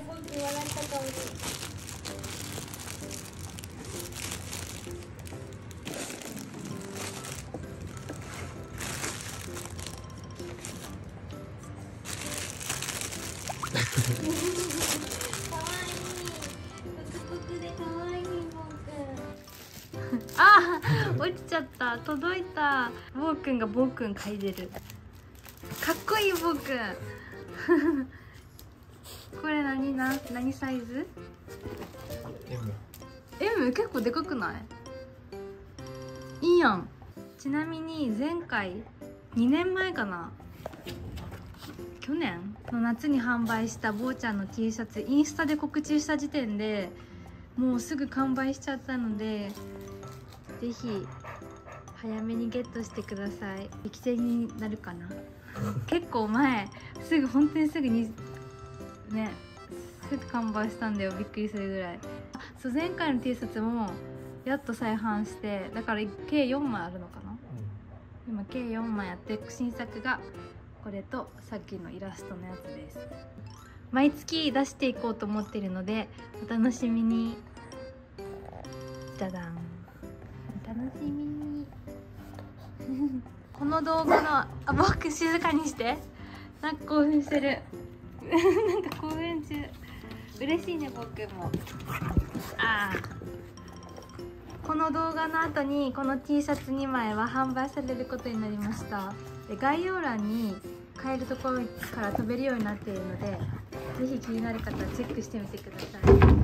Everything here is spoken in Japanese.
僕笑った顔で。かわいい。ぷくぷくでかわいい僕。 あー、落ちちゃった。届いた。ボーくんがボーくん嗅いでる。かっこいいボーくん。これ何サイズ？ M 結構でかくない？いいやん。ちなみに前回2年前かな、去年の夏に販売したボーちゃんの T シャツ、インスタで告知した時点でもうすぐ完売しちゃったので、ぜひ早めにゲットしてください。力戦になるかな。結構前、本当にすぐにね、すぐ完売したんだよ。びっくりするぐらい。そう、前回の T シャツもやっと再販して、だから計4枚あるのかな、今計4枚あって、新作がこれとさっきのイラストのやつです。毎月出していこうと思ってるのでお楽しみに。じゃだん、お楽しみに。この動画の僕静かにして、なんか興奮してる。なんか興奮中。嬉しいね、僕も。この動画の後にこの T シャツ2枚は販売されることになりました。で、概要欄に買えるところから飛べるようになっているので、ぜひ気になる方はチェックしてみてください。